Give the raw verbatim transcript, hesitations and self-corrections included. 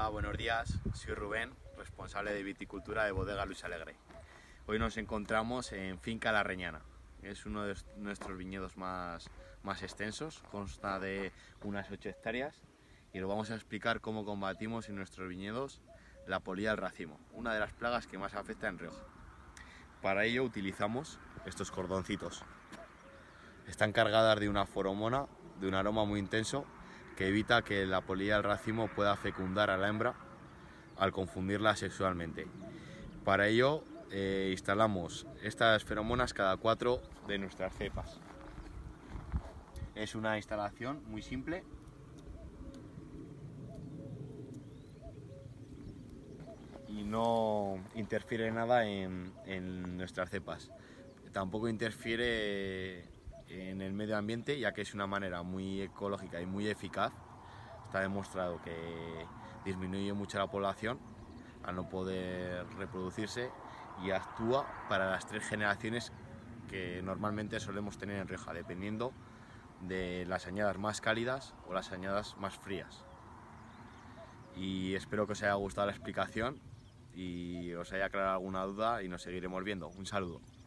Hola, buenos días. Soy Rubén, responsable de viticultura de Bodega Luis Alegre. Hoy nos encontramos en Finca La Reñana. Es uno de nuestros viñedos más, más extensos, consta de unas ocho hectáreas y lo vamos a explicar cómo combatimos en nuestros viñedos la polilla del racimo, una de las plagas que más afecta en Rioja. Para ello utilizamos estos cordoncitos. Están cargadas de una feromona de un aroma muy intenso que evita que la polilla del racimo pueda fecundar a la hembra al confundirla sexualmente. Para ello eh, instalamos estas feromonas cada cuatro de nuestras cepas. Es una instalación muy simple y no interfiere nada en, en nuestras cepas. Tampoco interfiere en el medio ambiente, ya que es una manera muy ecológica y muy eficaz. Está demostrado que disminuye mucho la población al no poder reproducirse y actúa para las tres generaciones que normalmente solemos tener en Rioja, dependiendo de las añadas más cálidas o las añadas más frías. Y espero que os haya gustado la explicación y os haya aclarado alguna duda y nos seguiremos viendo. Un saludo.